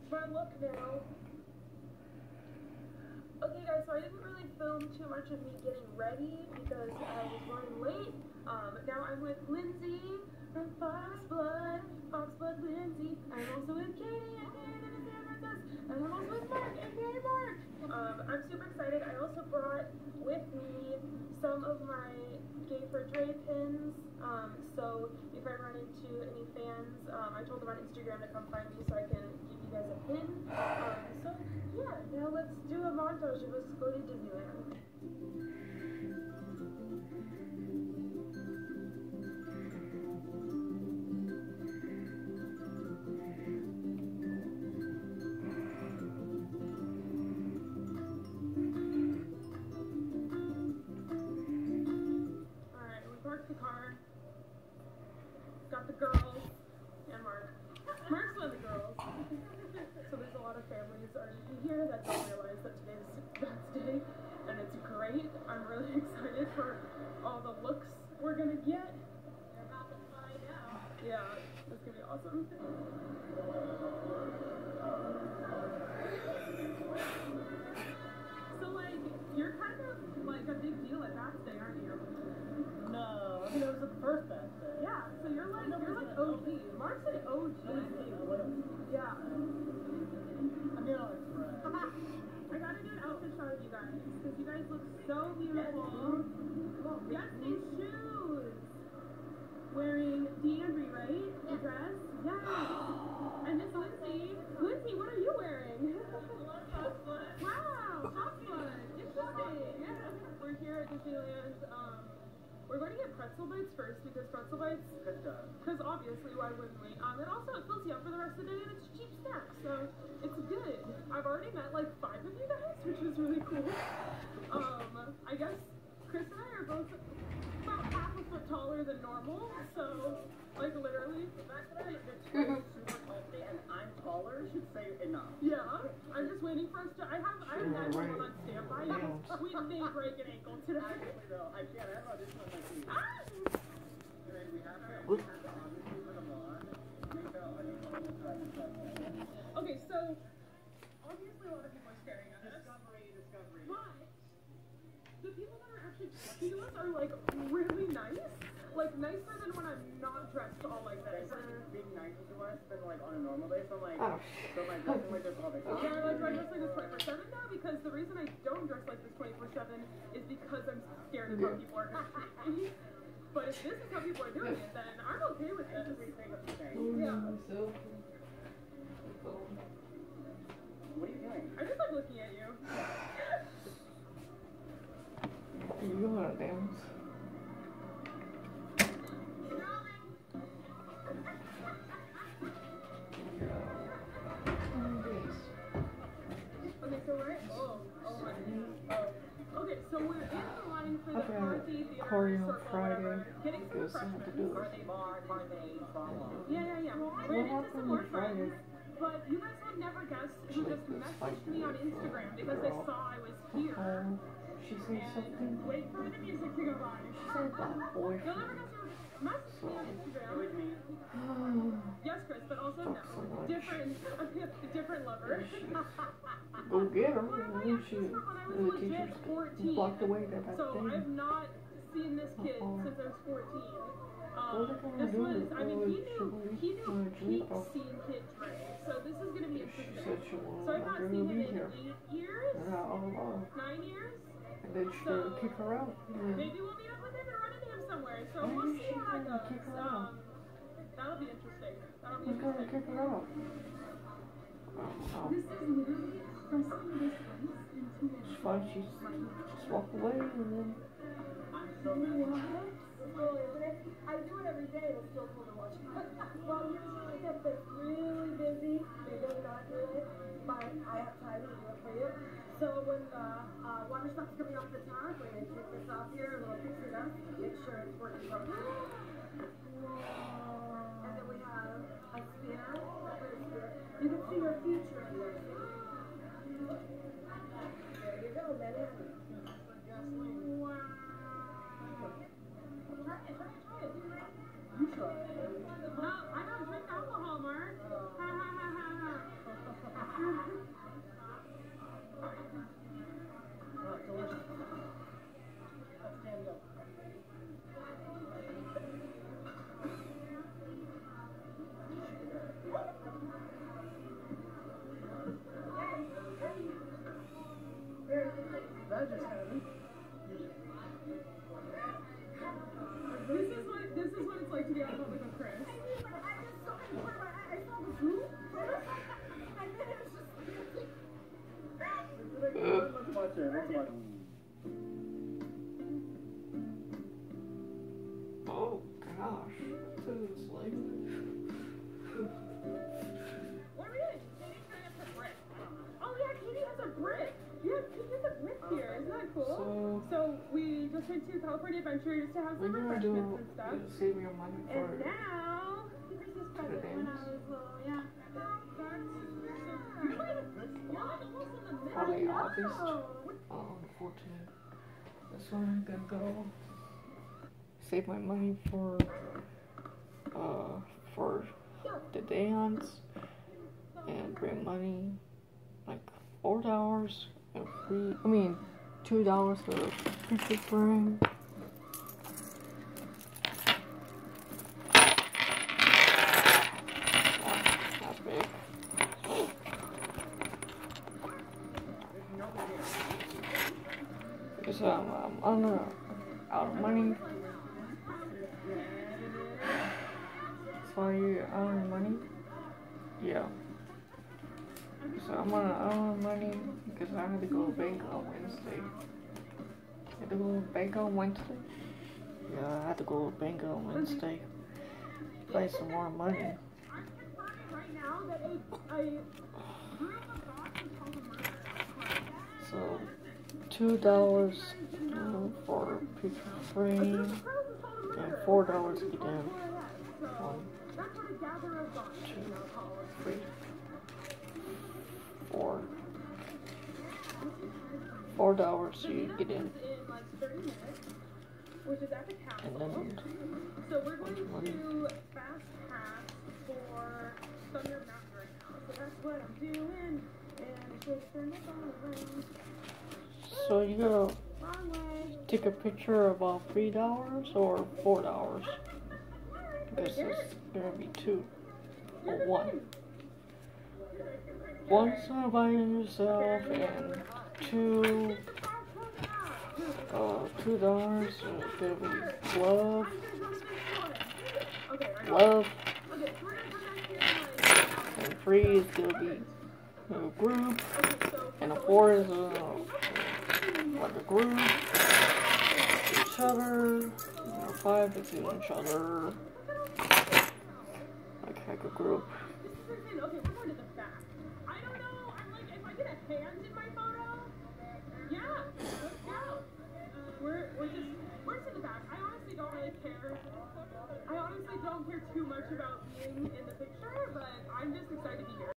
my look now. Okay guys, so I didn't really film too much of me getting ready because I was running late. Now I'm with Lindsay from Foxblood Lindsay. I'm also with Katie and I'm also with Mark and Mark. I'm super excited. I also brought with me some of my Gay for Dre pins. So if I run into any fans, I told them on Instagram to come find me so I can give you guys a pin. So yeah, now let's do a montage of us going to Disneyland. The car, got the girls, and Mark. Mark's one of the girls. So there's a lot of families already here that don't realize that today's Dad's Day, and it's great. I'm really excited for all the looks we're gonna get. You're about to find out. Yeah, it's gonna be awesome. So like, you're kind of like a big deal at Dad's Day, aren't you? No, I mean, it was the first Dad's Day. Yeah, so you're like OG. Mark's an OG. Yeah. I'm here on Fred. I gotta do an outfit shot of you guys, because you guys look so beautiful. Yes, these shoes. Wearing D'Andre, right? The dress? Yes. And this Lindsay. Lindsay, what are you wearing? Wow, Hot Fun. Interesting. We're here at Disneyland. We're going to get pretzel bites first because pretzel bites, because obviously why wouldn't we? And also it fills you up for the rest of the day and it's a cheap snack, so it's good. I've already met like 5 of you guys, which is really cool. I guess Chris and I are both about half a foot taller than normal, so like literally. The fact that you're super tall and I'm taller should say enough. Yeah, I'm just waiting for us to. I have 911 on standby. We may break an ankle today. Actually, though, I can't. I have audition on my team. We have to obviously for the blonde. Okay, so obviously a lot of people are staring at us. Discovery. But the people that are actually talking to us are like really nice. Like nicer than when I'm not dressed all like this. Being nice to us than like on a normal day, so I'm like, so my dressing like this all the time. Yeah, like do I dress like this 24/7 now? Because the reason I don't dress like this 24/7 is because I'm scared of how people are going to treat me. But if this is how people are doing it, then I'm okay with this. Yeah. What are you doing? I just like looking at you. You want to dance? Okay, so we're okay, so we're in the line for the Carthy Theater Circle, whatever. Getting some refreshments. Carthy bar, Carthy, Yeah. We're into some more friends. But you guys have never guessed who just messaged me on Instagram because they saw I was here. She said something. Wait for the music to go by. Said about boyfriend. You'll never guess who messaged me on Instagram. With me. Yes, Chris, but also no. Different lover. Go get her. One of my And exes from when I was legit 14. Blocked away that So day. I've not seen this kid since I was 14. This do? was, I mean, he knew peak Drake. scene kid Dre. So this is going to be She interesting. said she wanted So I've not to seen be him in here. 8 years? And I all along. 9 years? And then she tried to kick her out. Yeah. Maybe we'll meet up with him and run into him somewhere. So we'll see how that goes. Kick her out. That'll be interesting. That'll be Who's gonna interesting. kick her out? This is literally pressing this ice into your It's fine. She just walked away and then. I do it every day and it's still cool to watch. Well, usually if it's really busy, they do not do it, but I have time to do it for you. So when the water stops coming off the top, when I take this off here, a little picture down, make sure it's working properly. And then we have a spinner. You can see your future in there. There you go, Manhattan. Wow. Try it. You try it. No, I don't drink alcohol, Mark. Ha ha ha ha ha. that's about Oh gosh, this is like. What are we doing? Katie trying to put brick. Oh yeah, Katie has a brick. Yeah, Katie has a brick here. Isn't that cool? So we just went to California Adventures to have some We're gonna refreshments do and stuff. save your money for And now, Christmas present when I was little, yeah. probably August 14th. That's when I'm gonna go save my money for the dance and bring money like $4 and free. I mean $2 for picture frame. Not big. Because I'm out of money. So you out of money? Yeah. So I'm out of money because I had to go to bank on Wednesday. I had to go to bank on Wednesday? Yeah, I had to go to bank on Wednesday. Play some more money. So $2 for picture frame and $4 to get in. 1, 2, 3, 4. $4 you get in. And then so we're going to fast pass for Thunder Mountain right now. So that's what I'm doing. And just turn it all around. so you gotta take a picture about $3 or $4. Because it's gonna be 2 or 1. One's by yourself and $2 $2 is gonna be love, and 3 is gonna be a group, and a 4 is like a group, each other, and a 5 is each other, like a group. Okay, we're going to the back. I don't know. I'm like, if I get a hand in my photo, yeah, let's go. We're just in the back. I honestly don't really care. I honestly don't care too much about being in the picture, but I'm just excited to be here.